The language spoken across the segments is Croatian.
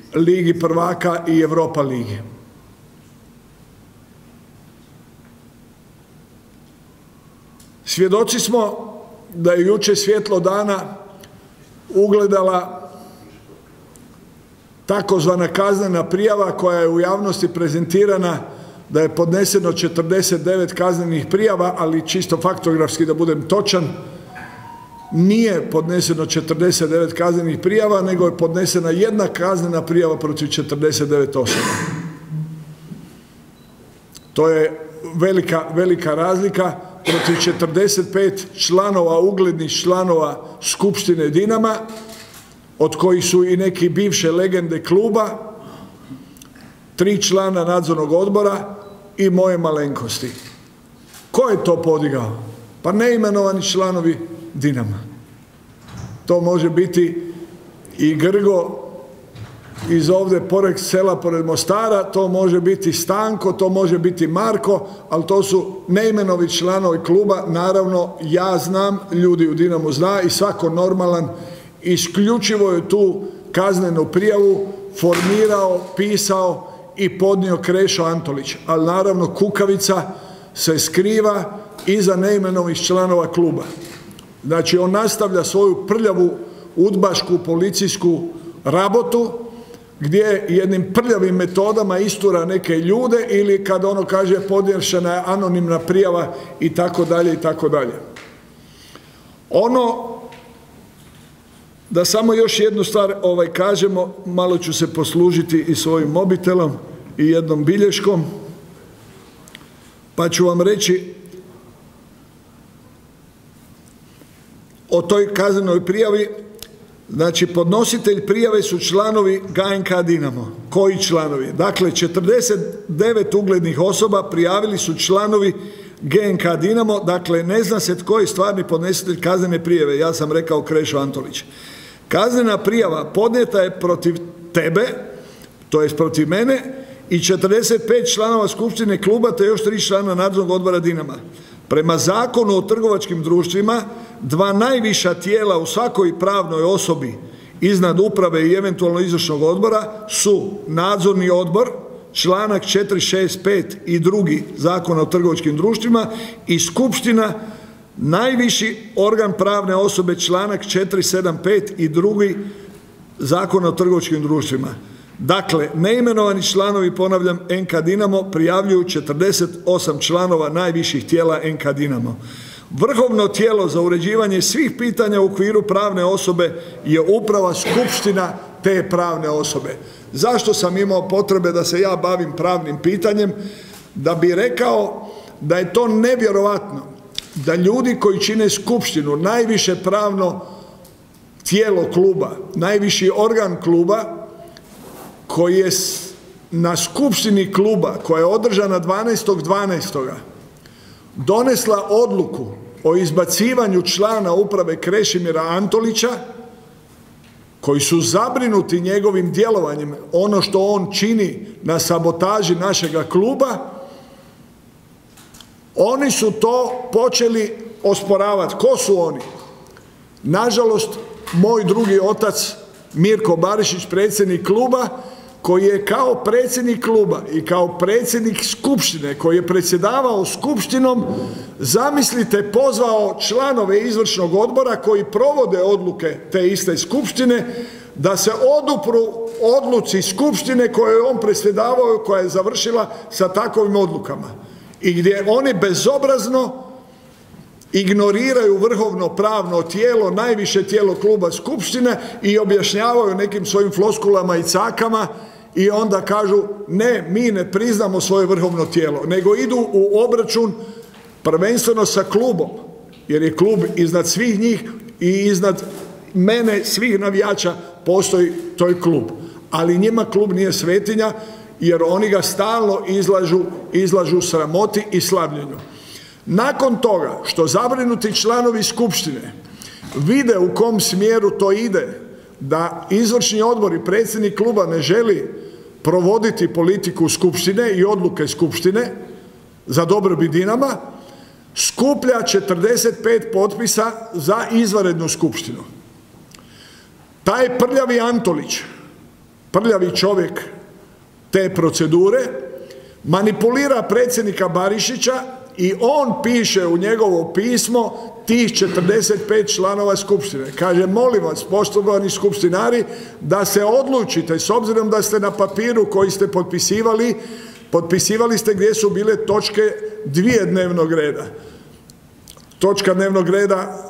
Ligi prvaka i Europa ligi. Svjedoci smo da je jučer svjetlo dana ugledala takozvana kaznena prijava koja je u javnosti prezentirana da je podneseno 49 kaznenih prijava, ali čisto faktografski da budem točan, nije podneseno 49 kaznenih prijava, nego je podnesena jedna kaznena prijava protiv 49 osoba. To je velika razlika protiv 45 članova, uglednih članova Skupštine Dinama, od kojih su i neki bivše legende kluba, 3 člana nadzornog odbora i moje malenkosti. Ko je to podigao? Pa neimenovani članovi Dinama. To može biti i Grgo iz ovdje pored sela, pored Mostara, to može biti Stanko, to može biti Marko, ali to su neimenovani članovi kluba. Naravno, ja znam, ljudi u Dinamu zna i svako normalan isključivo je tu kaznenu prijavu formirao, pisao i podnio Krešo Antolić. Ali naravno kukavica se skriva iza neimenovanih članova kluba. Znači on nastavlja svoju prljavu udbašku policijsku rabotu gdje jednim prljavim metodama istura neke ljude ili kad ono kaže podnešena je anonimna prijava i tako dalje i tako dalje. Ono, da samo još jednu stvar kažemo, malo ću se poslužiti i svojim mobitelom i jednom bilješkom, pa ću vam reći o toj kaznenoj prijavi. Znači, podnositelj prijave su članovi GNK Dinamo. Koji članovi? Dakle, 49 uglednih osoba prijavili su članovi GNK Dinamo, dakle, ne zna se tko je stvarni podnositelj kaznene prijave. Ja sam rekao Krešo Antolić. Kaznena prijava podnijeta je protiv tebe, to jest protiv mene, i 45 članova Skupštine kluba, te još 3 člana nadzornog odbora Dinama. Prema Zakonu o trgovačkim društvima, 2 najviša tijela u svakoj pravnoj osobi iznad uprave i eventualno izvršnog odbora su nadzorni odbor, članak 465 i 2. Zakona o trgovačkim društvima, i skupština, najviši organ pravne osobe, članak 475 i 2. Zakona o trgovačkim društvima. Dakle, neimenovani članovi, ponavljam, NK Dinamo prijavljuju 48 članova najviših tijela NK Dinamo. Vrhovno tijelo za uređivanje svih pitanja u okviru pravne osobe je uprava skupština te pravne osobe. Zašto sam imao potrebe da se ja bavim pravnim pitanjem? Da bi rekao da je to nevjerovatno da ljudi koji čine skupštinu, najviše pravno tijelo kluba, najviši organ kluba, koji je na skupštini kluba, koja je održana 12.12. donesla odluku o izbacivanju člana uprave Krešimira Antolića, koji su zabrinuti njegovim djelovanjem, ono što on čini na sabotaži našega kluba, oni su to počeli osporavati. Ko su oni? Nažalost, moj drugi otac Mirko Barišić, predsjednik kluba, koji je kao predsjednik kluba i kao predsjednik skupštine, koji je predsjedavao skupštinom, zamislite, pozvao članove izvršnog odbora koji provode odluke te iste skupštine da se odupru odluci skupštine koje je on predsjedavao, koja je završila sa takovim odlukama. I gdje oni bezobrazno ignoriraju vrhovno pravno tijelo, najviše tijelo kluba skupštine i objašnjavaju nekim svojim floskulama i cakama i onda kažu ne, mi ne priznamo svoje vrhovno tijelo, nego idu u obračun prvenstveno sa klubom, jer je klub iznad svih njih i iznad mene, svih navijača, postoji toj klub. Ali njima klub nije svetinja, jer oni ga stalno izlažu sramoti i slabljenju. Nakon toga što zabrinuti članovi skupštine vide u kom smjeru to ide, da izvršni odbor i predsjednik kluba ne želi provoditi politiku skupštine i odluke skupštine za dobrobit Dinama, skuplja 45 potpisa za izvanrednu skupštinu. Taj prljavi Antolić prljavi čovjek te procedure, manipulira predsjednika Barišića i on piše u njegovo pismo tih 45 članova skupštine. Kaže, molim vas, poštovani skupštinari, da se odlučite, s obzirom da ste na papiru koji ste potpisivali ste gdje su bile točke 2 dnevnog reda. Točka dnevnog reda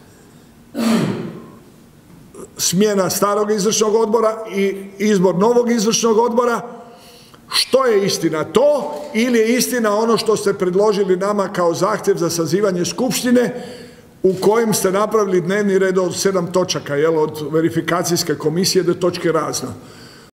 smjena starog izvršnog odbora i izbor novog izvršnog odbora. Što je istina, to ili je istina ono što ste predložili nama kao zahtjev za sazivanje skupštine u kojem ste napravili dnevni red od 7 točaka, od verifikacijske komisije do točke razno.